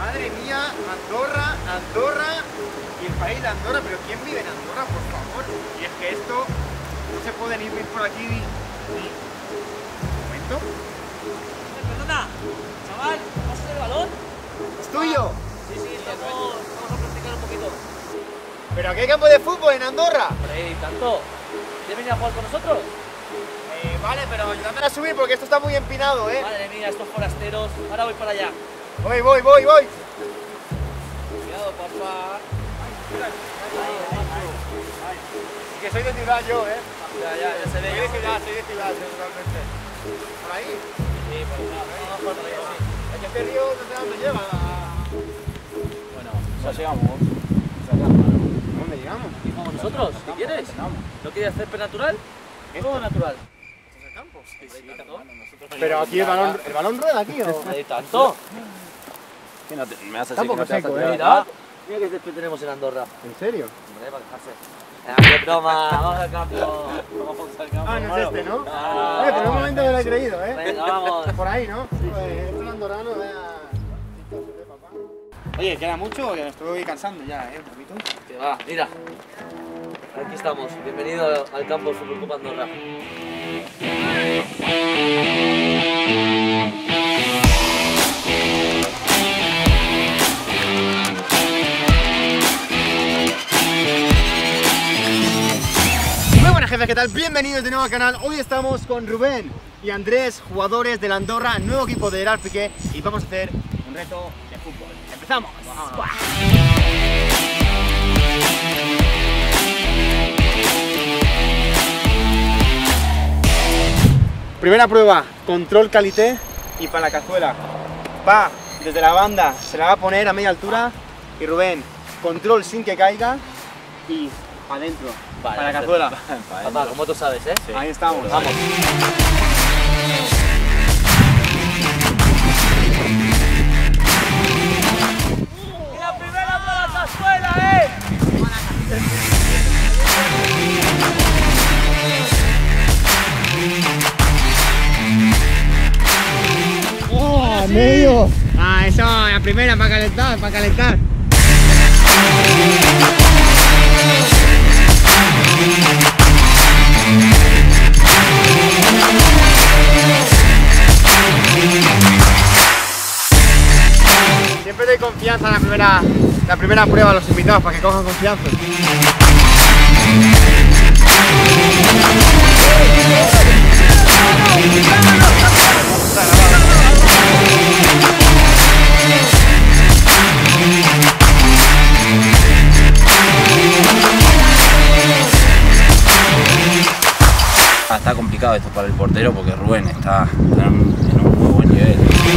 Madre mía, Andorra y el país de Andorra, pero ¿quién vive en Andorra, por favor? Y es que esto no se puede ni ir por aquí ni... ¿Un momento? Perdona, chaval, ¿pasas el balón? ¿Es tuyo? Sí, vamos a practicar un poquito. ¿Pero aquí hay campo de fútbol en Andorra? Hombre, ¿y tanto? ¿Quieres venir a jugar con nosotros? Vale, pero ayúdame a subir porque esto está muy empinado, ¿eh? Madre mía, estos forasteros. Ahora voy para allá. Voy. Cuidado, papá. Que soy de ciudad yo, ¿eh? Ya se ve. Soy de ciudad, totalmente. ¿Por ahí? Sí, por allá. Vamos por ahí, sí. Es que este río no sé a dónde lleva. Bueno, ya llegamos. ¿Dónde llegamos? ¿Y vamos nosotros? ¿Qué quieres? ¿No quieres hacer penatural? Todo natural. ¿Esto es el campo? Sí, tanto. Pero aquí el balón rueda aquí, ¿o? ¿Hay tanto? ¿Qué no te, me vas a Está un decir que poco no te vas a seco, tirar? Mira qué césped tenemos en Andorra. ¿En serio? Hombre, para dejarse. ¡Qué broma! Vamos al campo. Vamos al campo. Ah, no es este, ¿no? Ah, Por un momento me lo he creído, ¿eh? Venga, vamos. Por ahí, ¿no? Sí. Esto es andorrano, vea. Oye, ¿queda mucho? Que me estoy cansando ya, un poquito. Que va, mira. Aquí estamos. Bienvenido al campo Supercopa Andorra. Muy buenas, jefes, ¿qué tal? Bienvenidos de nuevo al canal. Hoy estamos con Rubén y Andrés, jugadores del Andorra, nuevo equipo de Gerard Piqué, y vamos a hacer un reto de fútbol. ¡Empezamos! Primera prueba, control calité y para la cazuela. Va desde la banda, se la va a poner a media altura, y Rubén, control sin que caiga y adentro, Vale, para la cazuela. Papá, como tú sabes, ¿eh? Ahí estamos. Vamos. ¡Y la primera para la cazuela, eh! ¡Oh, medio! Ah, eso, la primera para calentar, Siempre doy confianza en la primera prueba a los invitados para que cojan confianza. Está complicado esto para el portero porque Rubén está en un muy buen nivel.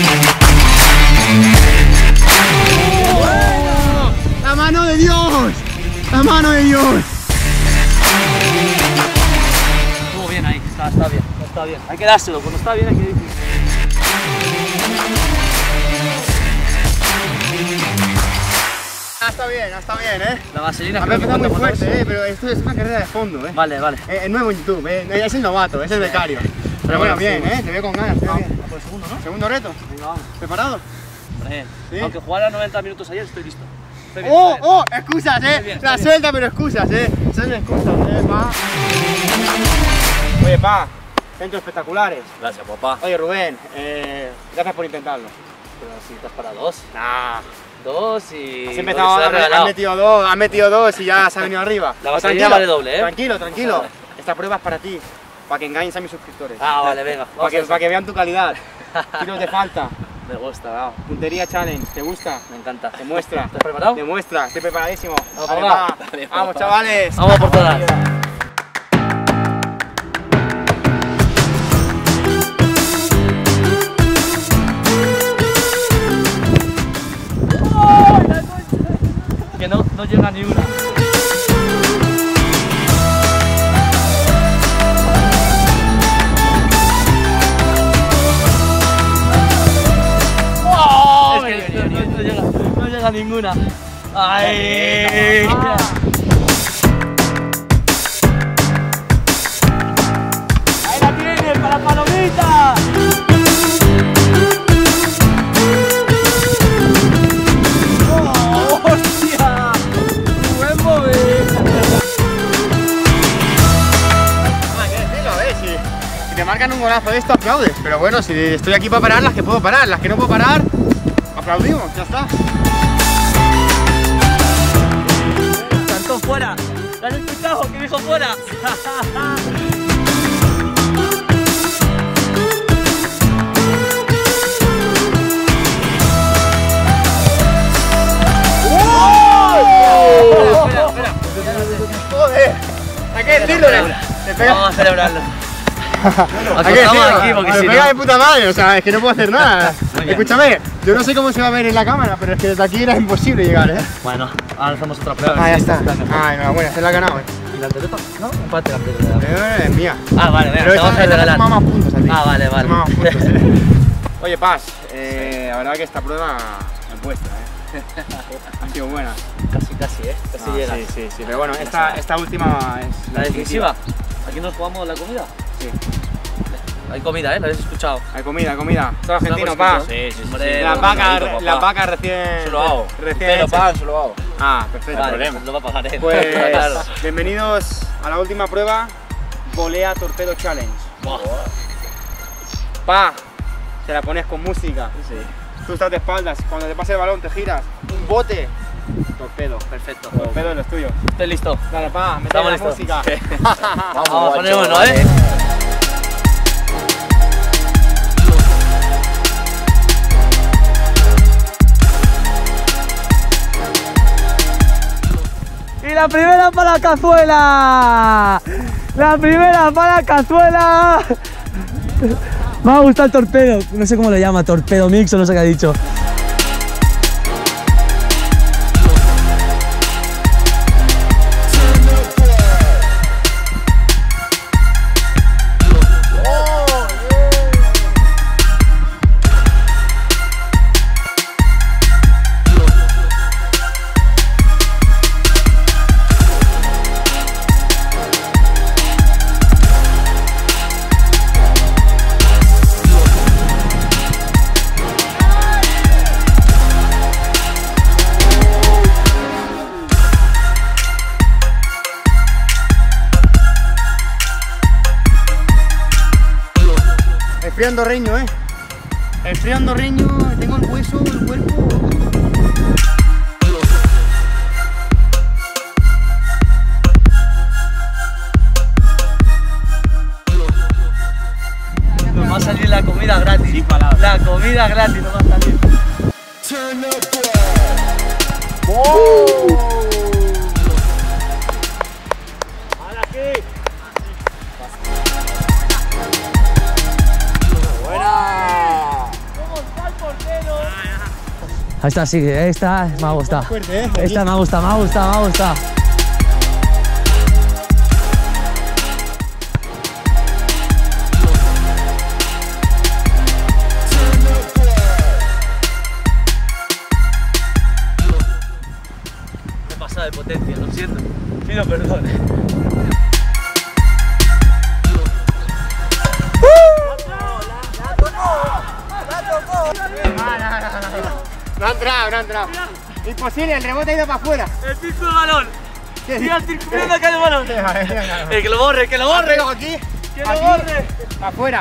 ¡Oh! ¡La mano de Dios! ¡La mano de Dios! Estuvo bien ahí, está bien, está bien. Hay que dárselo, cuando está bien hay que decir. Está bien, ¿eh? La vaselina A que ver, me empezado muy ponemos fuerte, pero esto es una carrera de fondo, ¿eh? Vale. Es nuevo en YouTube, es el novato, es el becario. Pero bueno, bien, te veo con ganas, te veo bien. Por el segundo, ¿no? Segundo reto, Venga, vamos. ¿preparado? Hombre, ¿Sí? aunque jugara 90 minutos ayer, estoy listo. Estoy bien, ¡Oh, estoy bien. oh! ¡Excusas, Estoy bien, La estoy suelta, pero excusas, Son excusas, pa. Oye, pa, centros espectaculares. Gracias, papá. Oye, Rubén, gracias por intentarlo. Pero si estás para dos. Nah. Dos y... Has empezado, has metido dos y ya se ha venido arriba. La vaselina vale doble, ¿eh? Tranquilo. Vale. Esta prueba es para ti, para que engañes a mis suscriptores. Ah, vale, venga. Para que vean tu calidad. Tiros de falta, Me gusta, vamos. puntería challenge, ¿te gusta? Me encanta. Demuestra. ¿Estás preparado? Demuestra, estoy preparadísimo. Vamos, Vale, papá. va. Dale, Vamos, papá. chavales. Vamos por todas. Que no llega ni una. ¡Oh! Es que no llega ninguna. ¡Ay! ¡Ahí la tienes para palomita! marcan un golazo de esto, aplaudes. Pero bueno, si estoy aquí para parar las que puedo parar, las que no puedo parar, aplaudimos, ya está. ¡Saltó fuera! ¿Lo has escuchado? ¿Qué dijo fuera? Espera. Joder, hay que decirlo. Vamos a celebrarlo. Hay que decirlo, aquí porque me si pega no... de puta madre, o sea, es que no puedo hacer nada. Escúchame, yo no sé cómo se va a ver en la cámara, pero es que desde aquí era imposible llegar, ¿eh? Bueno, ahora hacemos otra prueba. Ah, ya está. Ah, enhorabuena, se la ha ganado, ¿eh? ¿Y la anterior? ¿No? Empate la anterior. Es mía. Ah, vale, venga, Pero te vamos a regalar. suma más puntos a ti. Ah, vale. Suma más puntos, Oye, Paz, la verdad que esta prueba es vuestra, ¿eh? Ha sido buena. Casi, ¿eh? Casi llega. Sí, pero bueno, esta última es La decisiva. ¿Aquí nos jugamos la comida? Sí. Hay comida, ¿eh? ¿Lo habéis escuchado? Hay comida. Todo argentino, Pa. Sí. Hombre, Las vacas recién... Se lo hago. Recién Pero hechas. pan, se lo hago. Ah, perfecto. Vale, problema. lo va a pagar él. Pues Claro. bienvenidos a la última prueba, Volea Torpedo Challenge. Buah. Pa, te la pones con música. Sí. Tú estás de espaldas, cuando te pase el balón te giras. Un bote, torpedo. Perfecto. Torpedo es lo tuyo. Estoy listo. Dale, Pa, mete Estamos la listos. música. Vamos a poner uno, ¿eh? Y la primera para la cazuela. La primera para la cazuela. Me ha gustado el torpedo. No sé cómo le llama, torpedo mix o no sé qué ha dicho. El frío andorreño, El frío andorreño, tengo el hueso, el cuerpo. Nos va a salir la comida gratis. Sin palabras. La comida gratis nos va a salir. Esta sí, esta me ha gustado. Fuerte, Esta me ha gustado. Me he pasado de potencia, lo siento. Pido perdón. No ha entrado. Imposible, el rebote ha ido para afuera. El circo del balón. Siga circulando acá el balón. Venga. Que lo borre, que lo borre. Aquí. Que lo borre. Para afuera.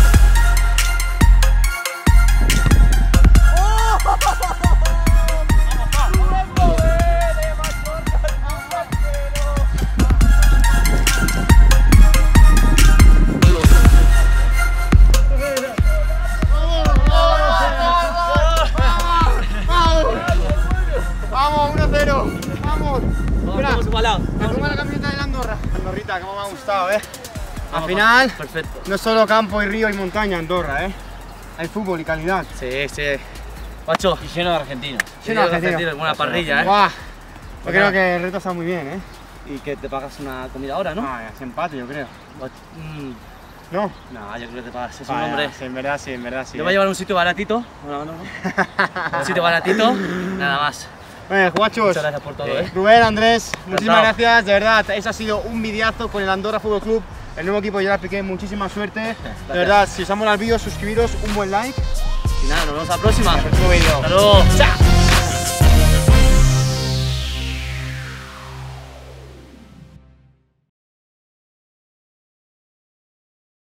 Vamos, 1-0. Vamos. Espera, Vamos igualados. me pongo la camiseta de la Andorra. Andorrita, cómo me ha gustado, Al final, Perfecto. no es solo campo y río y montaña Andorra, Hay fútbol y calidad. Sí. Macho. Y lleno de argentinos. Lleno de argentinos. Buena parrilla, Guau. Yo creo que el reto está muy bien, Y que te pagas una comida ahora, ¿no? Ah, es empate, yo creo. No, ¿No? yo creo que te pagas. Es un Vaya, hombre. sí, en verdad sí. Te voy a llevar a un sitio baratito. No. Un sitio baratito. Nada más. Bueno, guachos. Muchas gracias por todo, Rubén, Andrés, muchísimas Encantado. gracias. De verdad, eso ha sido un videazo con el Andorra Fútbol Club. El nuevo equipo de Gerard Piqué, muchísima suerte. De verdad, si os ha molado el vídeo, suscribiros, un buen like. Y nada, nos vemos la próxima. Hasta el próximo vídeo. Hasta luego. ¡Chao!